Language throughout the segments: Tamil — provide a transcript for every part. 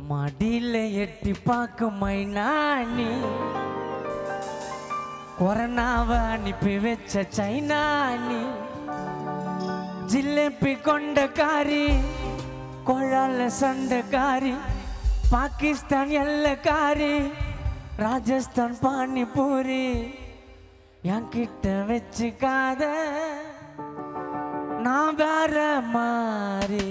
மடியில எட்டி பார்க்கும் மைனானி கொரோனாவை அனுப்பி வச்ச சைனானி ஜிலேபி கொண்டக்காரி கொழால சண்டைக்காரி பாகிஸ்தான் எல்லக்காரி ராஜஸ்தான் பானிபூரி என்கிட்ட வச்சுக்காத நான் வேற மாறி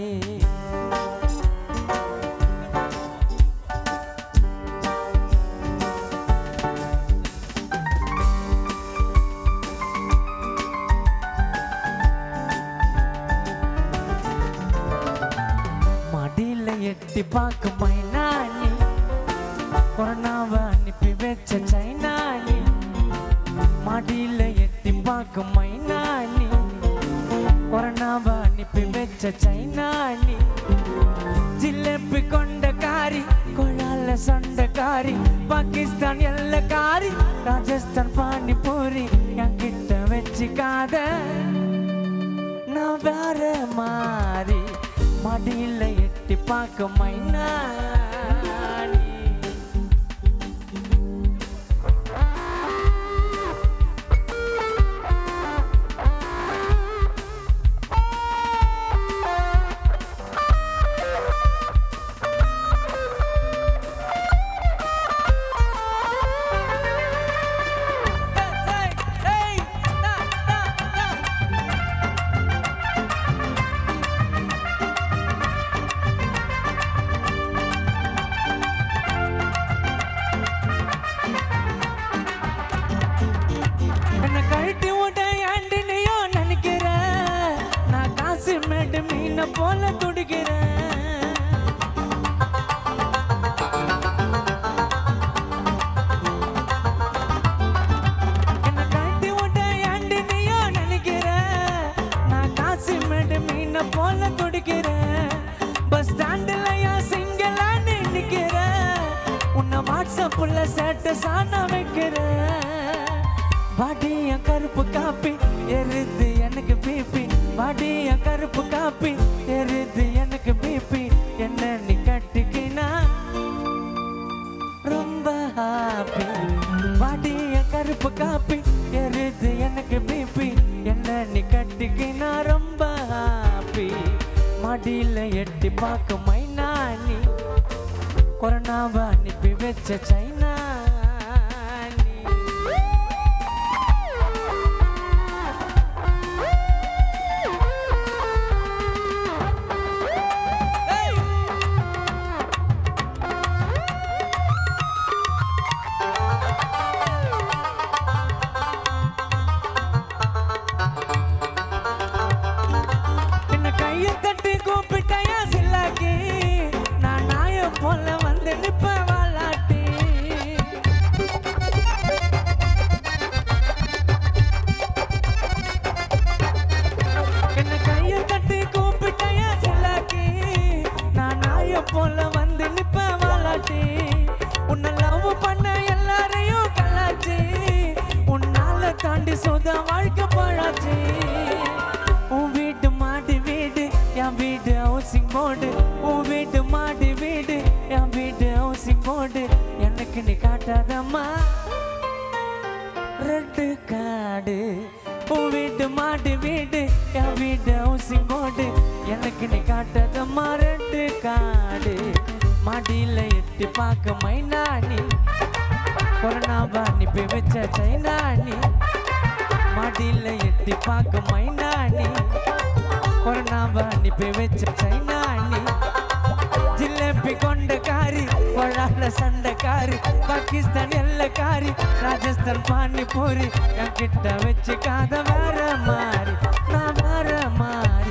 எட்டி பார்க்கும் மைனானி கொரோனாவை அனுப்பி வச்ச சைனானி மடியில எட்டி பார்க்கும் மைனானி கொரோனாவை அனுப்பி வச்ச சைனானி ஜிலேபி கொண்டக்காரி கொழால சண்டைக்காரி பாகிஸ்தான் எல்லக்காரி ராஜஸ்தான் பானிபூரி என்கிட்ட வச்சுக்காத நான் வேற மாறி மடியில எட்டி பார்க்க மைனானி மீன போல துடிக்கிறேன் என்ன கட்டி விட்ட ஏண்டி நீயோ நினைக்கிறேன் நான் காசு மேடு மீன போல துடிக்கிறேன் பஸ் ஸ்டாண்டுல என் சிங்கிளா நிக்கிறேன் உன்னை வாட்ஸ்அப்ல ஸ்டேட்டஸான வைக்கிறேன் பாடிய கருப்பு காப்பி எருது எனக்கு பிபி பாடிய கருப்பு காப்பி எருது எனக்கு பிபி என்ன நீ கட்டிக்கினா ரொம்ப ஹாப்பி பாடிய கருப்பு காப்பி எருது எனக்கு பிபி என்ன நீ கட்டிக்கினா ரொம்ப ஹாப்பி மடியில எட்டி பார்க்க மைனானி கொரோனாவை அனுப்பி வச்ச சைனா போல வந்து நிப்ப வாலாட்டி என்ன கைய கட்டி கூப்பிட்டைய சில்லாக்கி நான் நாய போல வந்து நிப்ப வாலாட்டி உன்னை லவ் பண்ண எல்லாரையும் கலாச்சி உன்னால தாண்டி சுத வாழ்க்கை பழாச்சி உன் வீட்டு மாடி வீடு என் வீடு ஹவுசிங் போர்டு உன் வீட்டு மாடி வீடு என் வீடு ஹவுசிங் போர்டு எனக்கு நீ காட்டாதம்மா ரெட்டு காடு உன் வீட்டு மாடி வீடு என் வீடு ஹவுசிங் போர்டு எனக்கு நீ காட்டாதம்மா ரெட்டு காடு மாடியில எட்டி பார்க்க மைனானி கொரோனாவை அனுப்பி வச்ச சைனானி மாடியில எட்டி பார்க்க மைனானி கொரோனாவை அனுப்பி வச்ச சைனானி ஜிலேபி கொண்டக்காரி கொழால சண்டைக்காரி பாகிஸ்தான் எல்லக்காரி ராஜஸ்தான் பானிபூரி என்கிட்ட வச்சுக்காத வேற மாறி நான் வேற மாறி